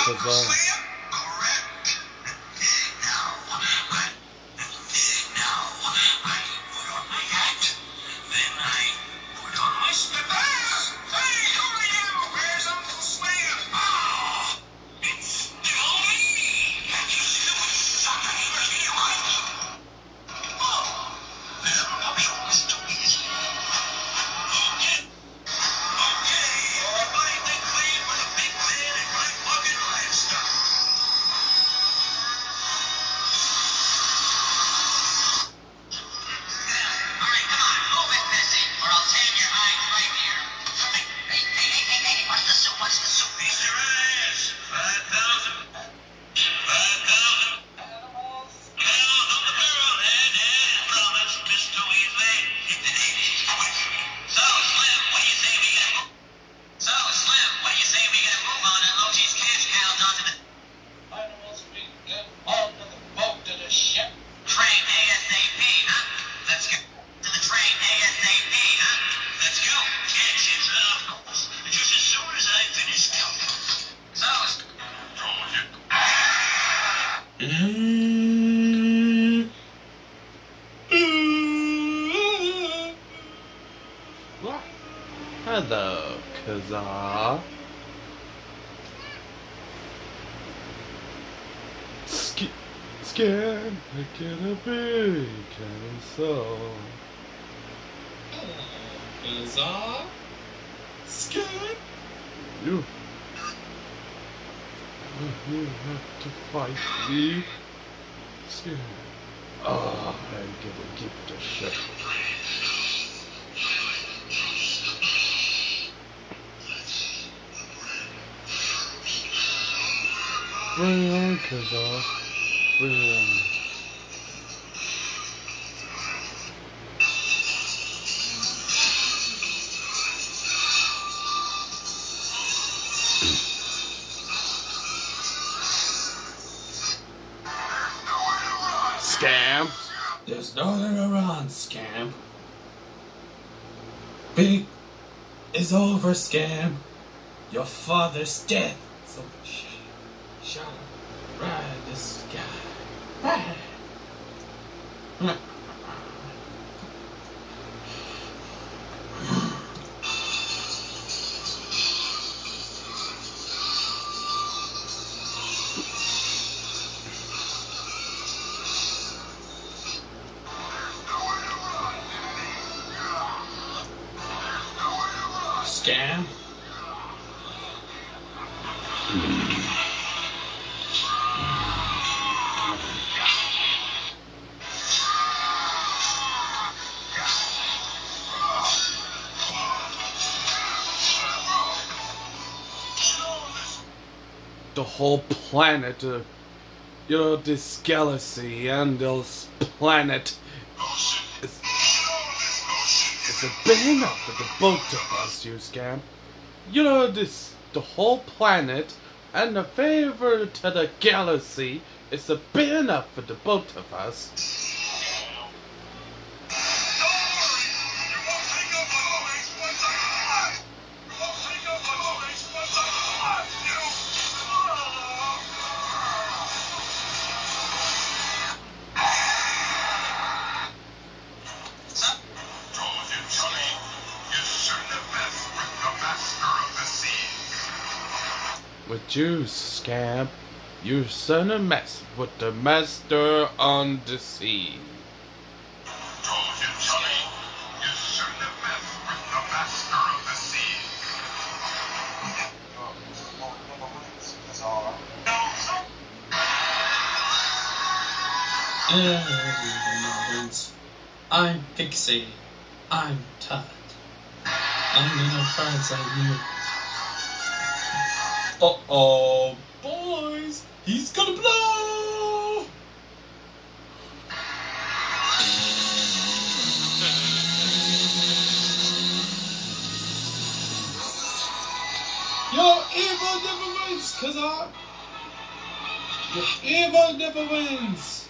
Kazaa. Hello, Kazaa. Scan, I get a big console. Hello, Kazaa. Scan. You have to fight me. Scan. Oh, I'm gonna give it a shot. Bring on, Kazaa. Bring it on. Scamp. There's nowhere to run, Scamp. Big is over, Scamp. Your father's dead. So shut up. Ride this guy. Ride. Scam. The whole planet, this galaxy and this planet is a big enough for the both of us, you Scamp. The whole planet and the favor to the galaxy is a big enough for the both of us. With you, Scamp, you son of mess with the master on the sea. Told you, Johnny, you shouldn't have messed with the master of the sea. Everyone's. I'm Pixie. I'm Todd. I'm gonna find something new. Uh-oh, boys, he's gonna blow! Your evil never wins, Kazaa! Your evil never wins!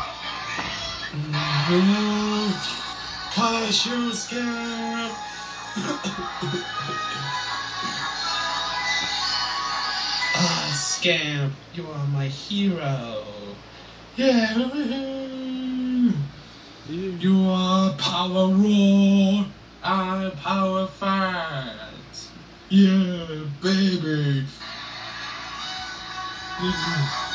Cause you're scared. Ah, Scamp, you are my hero. Yeah. You are Power Raw. I'm Power Fat. Yeah, baby.